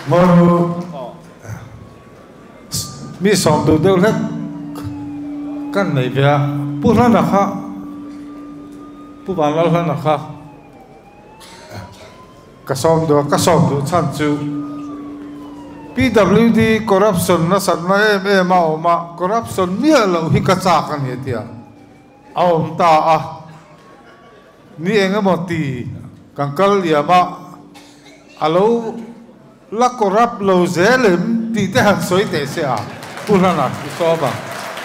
Mau mi som tu deu lek kan nei bia pu la na kha pu Vanlalhlana kha ka som do chan chu PWD corruption na sat na ma oma corruption mi lo hi ka cha kan he tia aom ta a ni enga moti kankal ya ma alo la corrupt lo zelem ti te han soi te se a pulana so ba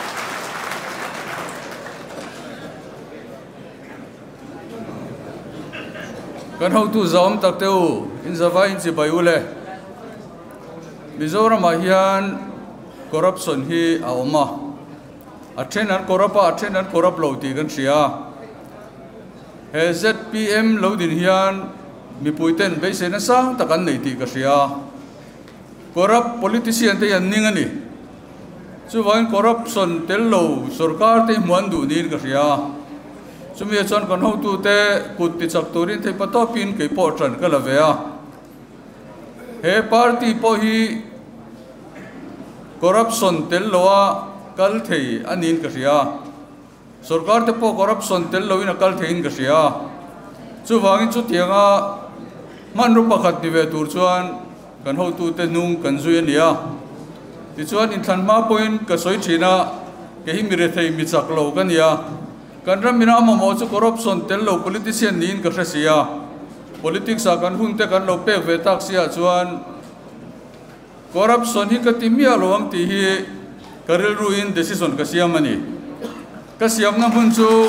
kan ho tu zom tak teu in zawai in chi bai ule Mizoram hian corruption hi a oma a then an corrupt lo ti kan sia he ZPM lo din hian mi puiten be se na sang takan nei ti ka sia corrupt politician te an ning ani chu wan corruption tel lo sarkar te muan du din ka sia chumi chon kan ho tu te kut ti chak turin te patopin ke po tran ka la vea he party po hi corruption tel loa kal thei anin ka sia sarkar te po corruption tel lo in kal thein ka sia chu wangin chu tianga man ru pakhat ni ve tur chuan kan ho tu te nung kan zui ania ti chuan in than ma point ka soi thina ke hi mi re thei mi chak lo kan ya kan ramina ma mo chu corruption tel lo politician nin ka sia politics a kan hun te kan lo pek ve tak sia chuan corruption hi ka timia lo ang ti hi karil ruin decision ka siam ani ka siam na hun chu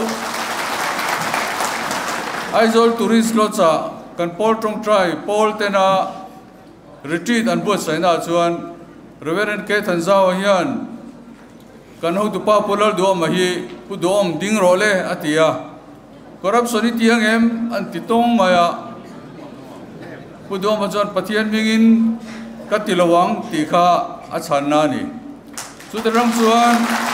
aizol tourist locha kan pol trong try pol tena retreat an bot saina chuan reverend ke thanzao hian kan ho tu popular do ma hi pu dom ding role atia corruption hi tiang em an ti tong maya pu dom chuan pathian mingin katilawang ti kha achan na ni chu te rang chuan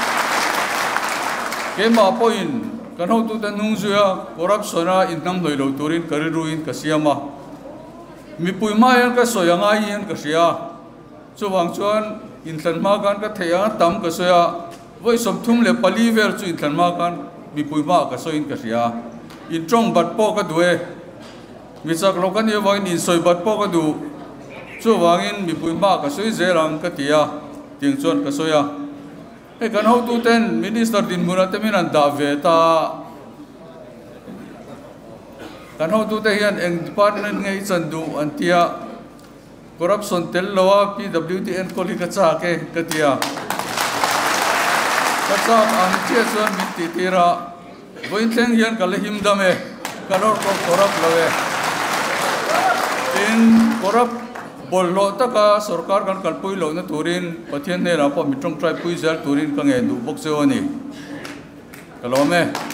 ke ma point kan ho tu tan hung zuya corruption a in nam noi lo turin kariruin ka siama mi pui ma yan ka soyanga yan ka sia chu wang chuan in than ma kan ka theya tam ka soya voi som thum le pali ver chu in than ma kan mi pui ma ka soin ka sia in trong bat po ka duwe mi chak lo kan ye wang in soi bat po ka du chu wangin mi pui ma ka soi zerang ka tia ting chuan ka soya he kan ho tu ten minister din mura te min an da ve ta kan ho tu te hian eng department ngei chan du an tia corruption tel lowa PWD enkawl ka cha ke ka tia ka cha an tia chuan mi ti tira voin thleng hian ka le him dame kalor ko corrupt lowe in corrupt bollo taka sarkar kan kalpui lo na turin pathian ne ra po mitong try pui zel turin ka nge du bok se oni kalome